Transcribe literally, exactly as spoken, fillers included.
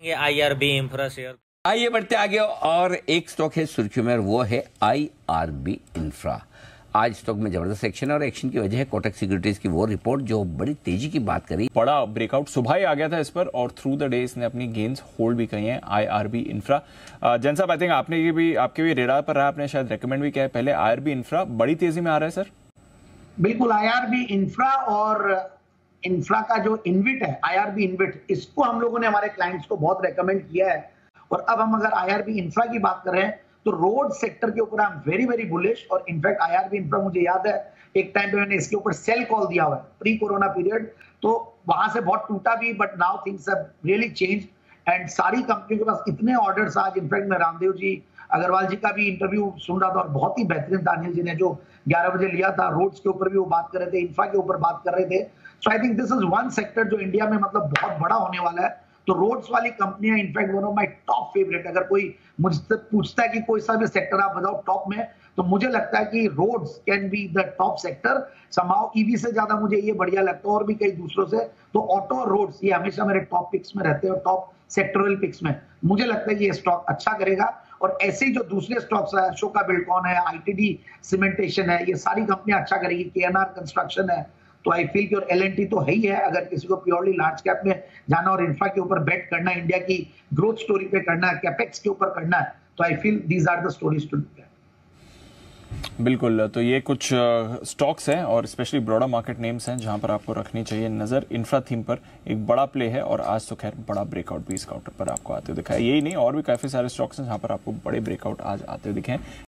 ये IRB infra share. आइए बढ़ते आगे और एक स्टॉक है सुर्खियों में, वो है आईआरबी इंफ्रा। आज स्टॉक में जबरदस्त एक्शन है और एक्शन की वजह है कोटक सिक्योरिटीज की वो रिपोर्ट जो बड़ी तेजी की बात करी। बड़ा ब्रेकआउट सुबह ही आ गया था इस पर और थ्रू द डे इसने अपनी गेन्स होल्ड भी करी हैं। आईआरबी इंफ्रा, जैन साहब आई थिंक आपने ये भी आपके भी रेडार पर रहा, आपने शायद रेकमेंड भी किया है पहले। आईआरबी इंफ्रा बड़ी तेजी में आ रहा है सर। बिल्कुल, आईआरबी इंफ्रा और इंफ्रा का जो इनविट है, आईआरबी इनविट, इसको हम लोगों ने हमारे क्लाइंट्स को बहुत रेकमेंड किया है। और अब हम अगर आईआरबी इंफ्रा की बात कर रहे हैं तो रोड सेक्टर के ऊपर I am very very bullish. और इनफैक्ट आईआरबी इंफ्रा, मुझे याद है एक टाइम पे मैंने इसके ऊपर सेल कॉल दिया हुआ है प्री कोरोना पीरियड, तो वहां से बहुत टूटा भी, but now things have really change and सारी कंपनियों के पास इतने ऑर्डर्स। आज इनफैक्ट मैं रामदेव जी अग्रवाल जी का भी इंटरव्यू सुन रहा था और बहुत ही बेहतरीन था अनिल जी ने जो ग्यारह बजे लिया था। रोड्स के ऊपर भी वो बात कर रहे थे, इंफ्रा के ऊपर बात कर रहे थे। So I think this is one sector जो इंडिया में मतलब बहुत बड़ा होने वाला है। तो रोड्स वाली कंपनियां in fact one of my top favourite. अगर कोई मुझसे पूछता है कि कोई सा भी सेक्टर आप बताओ टॉप में, तो मुझे लगता है कि roads can be the top sector. समाओ ईवी से ज्यादा मुझे ये बढ़िया लगता है और भी कई दूसरों से। तो ऑटो और रोड्स ये हमेशा मेरे टॉप पिक्स में रहते हैं और टॉप सेक्टरल पिक्स में। मुझे लगता है कि ये स्टॉक अच्छा करेगा। और ऐसे ही जो दूसरे स्टॉक्स है, अशोका बिल्डकॉन है, आईटीडी सीमेंटेशन है, ये सारी कंपनियां अच्छा करेगी। केएनआर कंस्ट्रक्शन है, तो आई फील कि और एलएनटी तो है ही है। अगर किसी को प्योरली लार्ज कैप में जाना और इंफ्रा के ऊपर बेट करना है, इंडिया की ग्रोथ स्टोरी पे करना है, कैपेक्स के ऊपर करना है, तो I feel these are the stories to look at. बिल्कुल, तो ये कुछ स्टॉक्स हैं और स्पेशली ब्रॉडर मार्केट नेम्स हैं जहां पर आपको रखनी चाहिए नजर। इंफ्रा थीम पर एक बड़ा प्ले है और आज तो खैर बड़ा ब्रेकआउट भी इस काउंटर पर आपको आते हुए दिखा है। यही नहीं, और भी काफी सारे स्टॉक्स हैं जहां पर आपको बड़े ब्रेकआउट आज आते हुए दिखे हैं।